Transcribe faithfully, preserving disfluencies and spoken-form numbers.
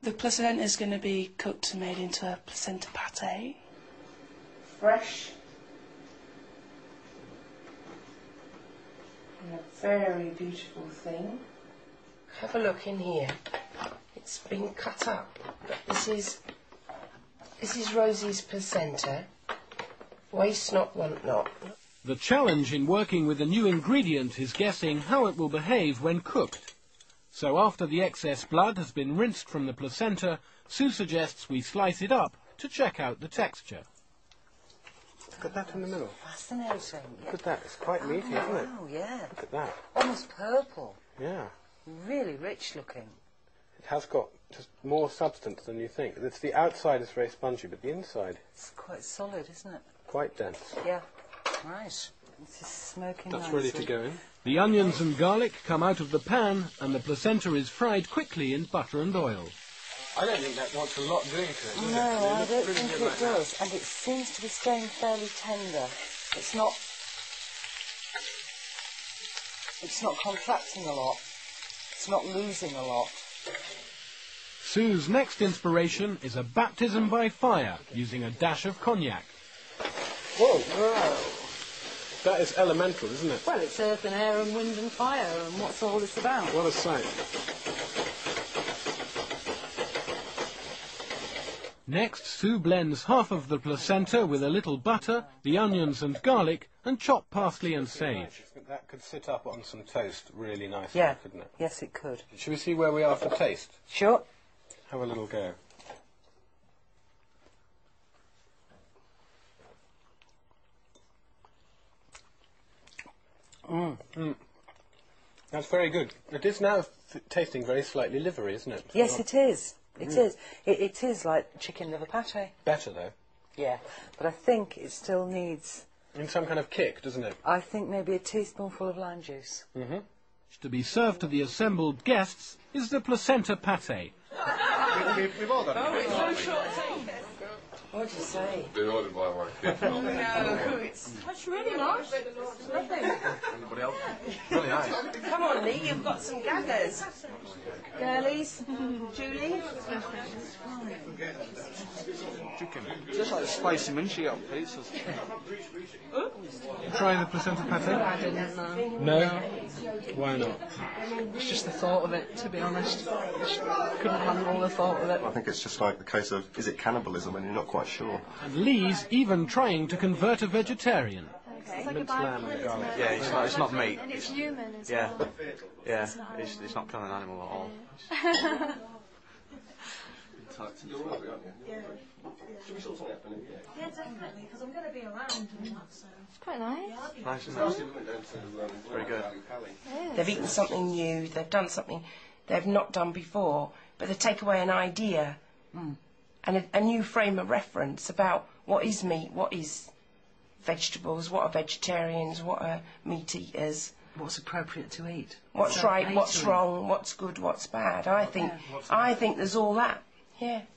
The placenta is going to be cooked and made into a placenta pate. Fresh. And a very beautiful thing. Have a look in here. It's been cut up, but this is this is Rosie's placenta. Waste not, want not. The challenge in working with a new ingredient is guessing how it will behave when cooked. So after the excess blood has been rinsed from the placenta, Sue suggests we slice it up to check out the texture. Look at that in the middle. Fascinating. Look at that. It's quite meaty, oh, isn't it? Oh, yeah. Look at that. Almost purple. Yeah. Really rich looking. It has got just more substance than you think. It's the outside is very spongy, but the inside... It's quite solid, isn't it? Quite dense. Yeah. Right. This is smoking That's nicely. ready to go in. The onions and garlic come out of the pan and the placenta is fried quickly in butter and oil. I don't think that wants a lot doing to it, does No, it? I It don't really think good it like that. does. And it seems to be staying fairly tender. It's not... It's not contracting a lot. It's not losing a lot. Sue's next inspiration is a baptism by fire using a dash of cognac. Whoa! Whoa. That is elemental, isn't it? Well, it's earth and air and wind and fire, and what's all this about? What a sight. Next, Sue blends half of the placenta with a little butter, the onions and garlic, and chopped parsley and sage. That could sit up on some toast really nicely, Yeah. couldn't it? Yes, it could. Should we see where we are for taste? Sure. Have a little go. Mm. Mm. That's very good. It is now th tasting very slightly livery, isn't it? Yes, Not it is. It Mm. is. It, it is like chicken liver pate. better, though. Yeah. But I think it still needs... In some kind of kick, doesn't it? I think maybe a teaspoonful of lime juice. Mm-hmm. To be served to the assembled guests is the placenta pate. we, we've all got Oh, it. it's so short. What do you say? Been ordered by my kid. No, it's... That's really nice. Nothing. Anybody else? Really nice. Come on, Lee, you've got some gaggers. Girlies? Julie? Chicken. Just like spicy munchie on pizzas. Try the placenta pate? I didn't know. No? Why not? It's just the thought of it, to be honest. Just couldn't handle the thought of it. I think it's just like the case of, is it cannibalism, and you're not quite sure. And Lee's even trying to convert a vegetarian. Minced lamb and garlic. Yeah, it's not, it's not meat. And it's human as Yeah, well. yeah. It's, it's not killing an animal at all. Yeah, definitely, because I'm going to be around and that, so... It's quite nice. Nice, isn't it? Very good. They've eaten something new, they've done something they've not done before, but they take away an idea Mm. and a, a new frame of reference about what is meat, what is vegetables, what are vegetarians, what are meat eaters, What's appropriate to eat? what's What's right, okay what's to eat? wrong, what's good, what's bad. I think, I think there's all that. Yeah.